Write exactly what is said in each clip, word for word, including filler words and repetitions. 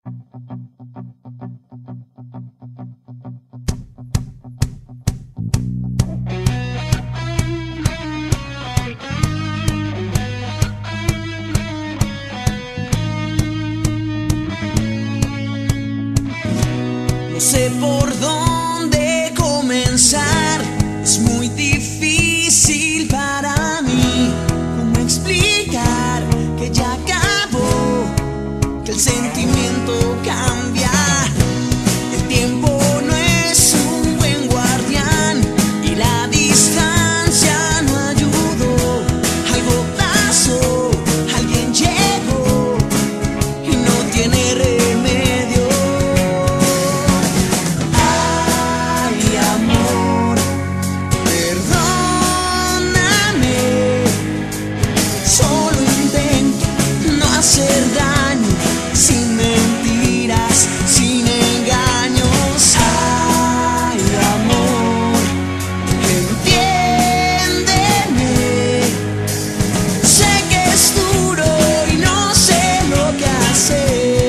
No sé por dónde comenzar, es muy difícil para mí. ¿Cómo explicar que ya acabó, que el sentimiento cambia? El tiempo no es un buen guardián y la distancia no ayudó. Algo pasó, alguien llegó y no tiene remedio. Ay, amor, perdóname. Solo intento no hacer daño, sin mentiras, sin engaños. Ay, amor, entiéndeme. Sé que es duro y no sé lo que hacer.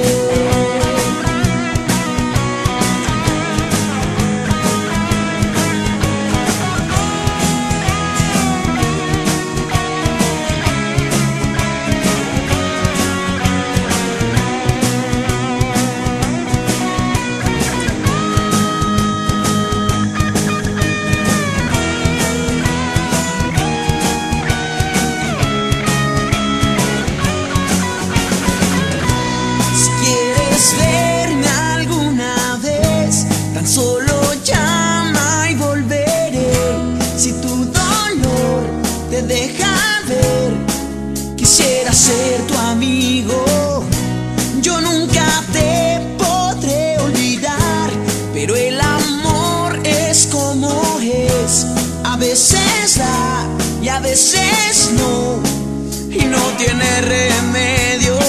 Si quieres verme alguna vez, tan solo llama y volveré. Si tu dolor te deja ver, quisiera ser tu amigo. Yo nunca te podré olvidar, pero el amor es como es. A veces da y a veces no, y no tiene remedio.